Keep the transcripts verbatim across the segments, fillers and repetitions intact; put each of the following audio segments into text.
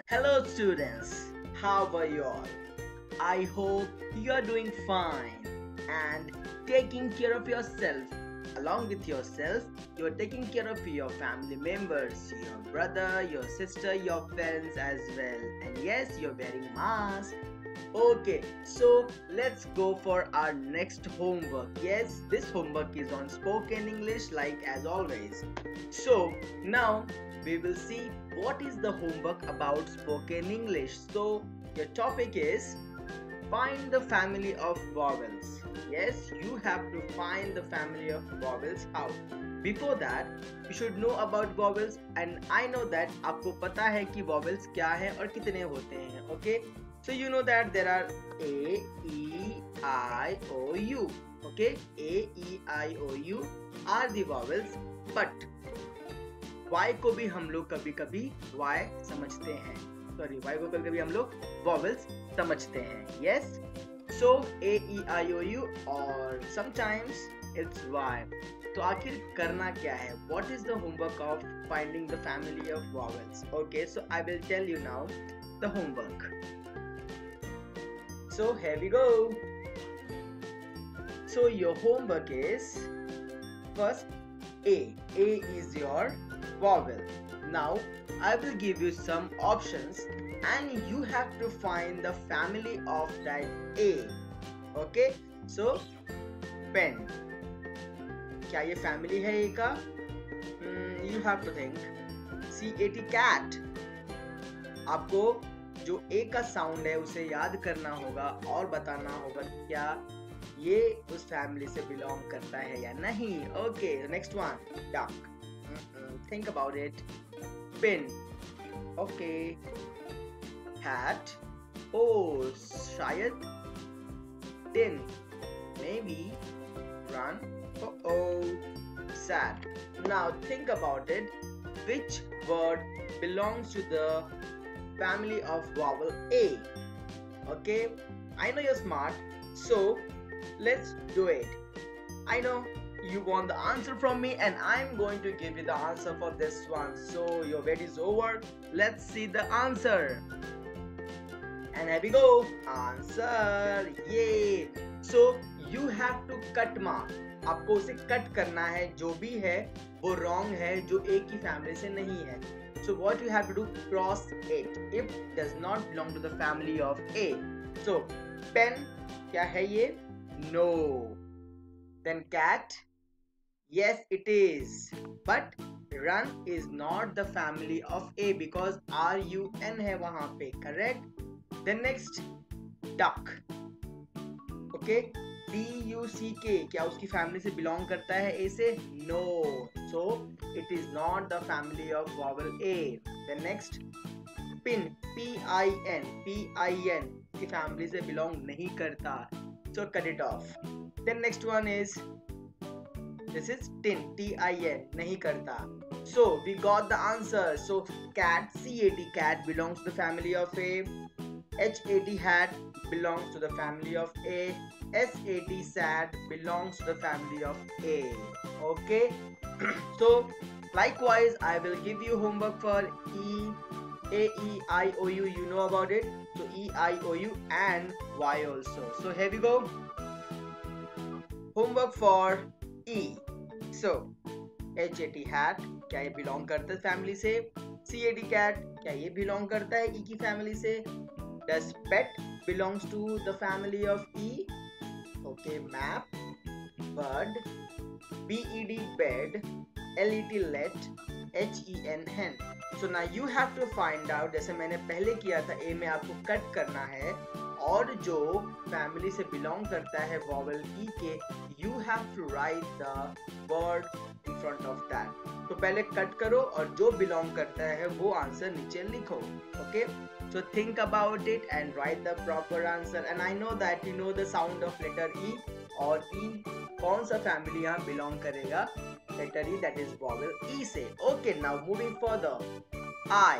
Hello students, how are you all? I hope you are doing fine and taking care of yourself. Along with yourself, you are taking care of your family members, your brother, your sister, your friends as well. And yes, you're wearing mask. Okay, so let's go for our next homework. Yes, this homework is on spoken English like as always. So now we will see what is the homework about spoken English. So your topic is find the family of vowels. Yes, you have to find the family of vowels. How? Before that, you should know about vowels and I know that आपको पता है कि vowels क्या है और कितने होते हैं. Okay, so you know that there are A, E, I, O, U. Okay, A, E, I, O, U are the vowels, but Y को भी हम लोग कभी कभी Y समझते हैं. सॉरी, Y को कभी कभी हम लोग vowels समझते हैं. Yes, so A, E, I, O, U और sometimes it's Y. तो आखिर करना क्या है? What is the homework of finding the family of vowels? Okay, so I will tell you now the homework. So here we go. So your homework is first A. A is your vowel. Now I will give you some options and you have to find the family of that A. Okay, so pen. क्या ये family है A का? Hmm, you have to think. C A T cat. आपको जो A का sound है उसे याद करना होगा और बताना होगा क्या ये उस फैमिली से बिलोंग करता है या नहीं. Okay, next one duck. Think about it. Pin. Okay. Hat. Oh, शायद. Tin. Maybe. Run. Oh oh. Sad. Now think about it. Which word belongs to the family of vowel A? Okay. I know you're smart. So let's do it. I know you want the answer from me and I'm going to give you the answer for this one. So your wait is over. Let's see the answer. And here we go. Answer. Yay. So you have to cut mark. आपको उसे cut करना है. जो भी है वो wrong है जो एक ही family से नहीं है. So what you have to do, cross it if does not belong to the family of A. So pen क्या है ये? No. Then cat. Yes, it is. But run is not the family of A because R U N है वहाँ पे. Correct? Then next, duck. Okay? D U C K क्या उसकी family से belong करता है A से? No. So it is not the family of vowel A. Then next, pin. P I N. P I N की family से belong नहीं करता. So cut it off. Then next one is this is tin. T I N. नहीं करता. So we got the answer. So cat, C A T cat belongs to the family of A. H A T hat belongs to the family of A. S A T sad belongs to the family of A. Okay. So likewise I will give you homework for E, A E I O U. You know about it. So E I O U and Y also. So here we go. Homework for E. So H A T hat क्या ये belong करता है family से? C A T cat क्या ये belong करता है E की family से? Does pet belongs to the family of E? Okay, map, bird, B E D bed, L E T let, H E N hen. So now you have to find out, जैसे मैंने पहले किया था A में आपको cut करना है और जो फैमिली से बिलोंग करता है वॉवल ई के you have to write the word in front of that. तो पहले कट करो और जो बिलोंग करता है वो आंसर नीचे लिखो. Okay, so think about it and write the proper answer. And I know that you know the sound of letter E और ई कौन सा फैमिली यहाँ बिलोंग करेगा. Letter E that is vowel E से. Okay, now moving further. I.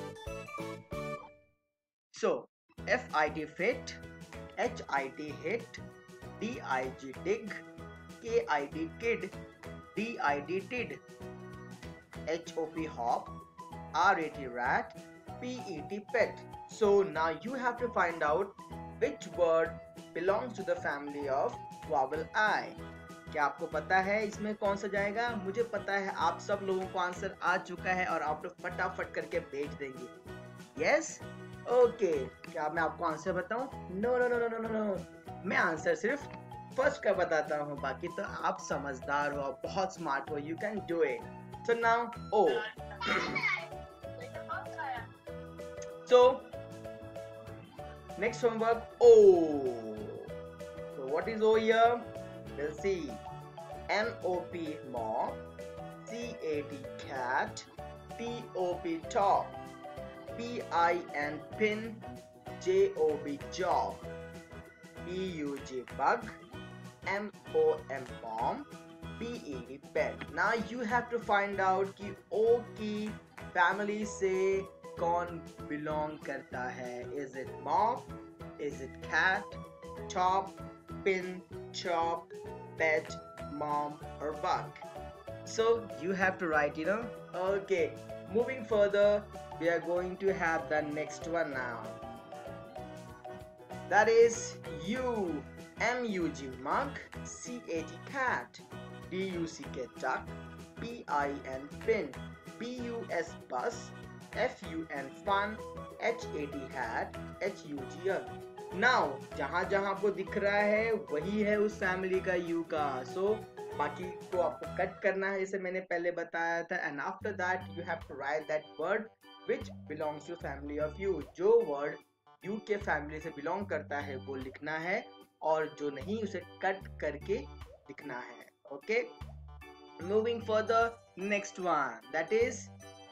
So F I T fit, H I T hit, D I G dig, K I D kid, D I D did, H O P hop, R A T rat, P E T, pet. So now you have to find out which word belongs to the family of vowel I. क्या आपको पता है इसमें कौन सा जाएगा? मुझे पता है आप सब लोगों को आंसर आ चुका है और आप लोग फटाफट करके भेज देंगे. यस? ओके. क्या मैं आपको आंसर बताऊं? No no no no no no. मैं आंसर सिर्फ फर्स्ट का बताता हूँ, बाकी तो आप समझदार हो, आप बहुत स्मार्ट हो. You can do it. So now O. So next homework, O. So what is O here? We'll see. M O P, mop. C A T, cat. T O P, top. P I N, pin. J O B, job. P U G, bug. M O M, mom. P E D, pet. Now you have to find out कि O की family से कौन belong करता है. Is it mop? Is it cat? Chop? Pin? Chop? Pet? Mom? Or bug? So you have to write, you know. Okay. Moving further, we are going to have the next one now. That is U. M U G, mug. C A T, cat. D U C K, duck. P I N, pin. B U S, bus. F U N, fun. H A T, hat. H U G, hug. Now जहाँ जहाँ आपको दिख रहा है वही है उस family का यू का. सो so, बाकी को आपको कट करना है जैसे मैंने पहले बताया था. And after that you have to write that word which belongs to family of U. जो वर्ड यू के फैमिली से बिलोंग करता है वो लिखना है और जो नहीं उसे कट करके लिखना है. Okay. Moving further, next one that is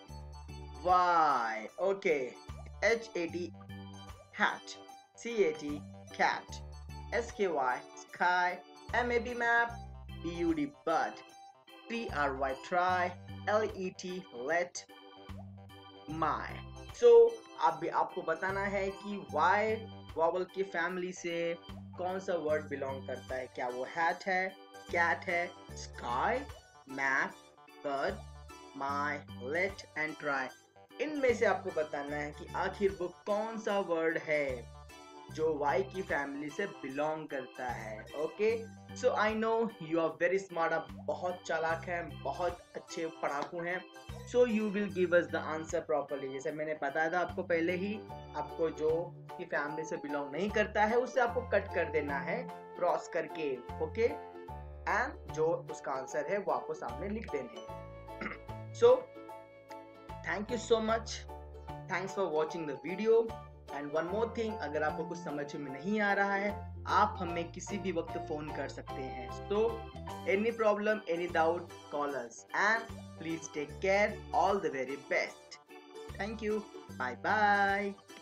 Y. Okay. H A T, hat. C A T, cat. S K Y, sky. M A B, map. B U D, bud. T R Y, try. L E T, let. My. So अब भी आपको बताना है कि Y vowel की family से कौन सा वर्ड बिलोंग करता है. क्या वो hat है, cat है, sky, map, bud, my, let and try. इनमें से आपको बताना है कि आखिर वो कौन सा वर्ड है जो Y की फैमिली से बिलोंग करता है. Okay. So I know you are very smart. आप बहुत चालाक हैं, बहुत अच्छे पढ़ाकू हैं. So you will give us the answer properly. जैसे मैंने बताया था आपको पहले ही, आपको जो की फैमिली से बिलोंग नहीं करता है उसे आपको कट कर देना है क्रॉस करके. ओके. एंड जो उसका आंसर है वो आपको सामने लिख देने हैं. So thank you so much. Thanks for watching the video. And one more thing, अगर आपको कुछ समझ में नहीं आ रहा है आप हमें किसी भी वक्त फोन कर सकते हैं. So any problem, any doubt, call us. And please take care. All the very best. Thank you. Bye bye.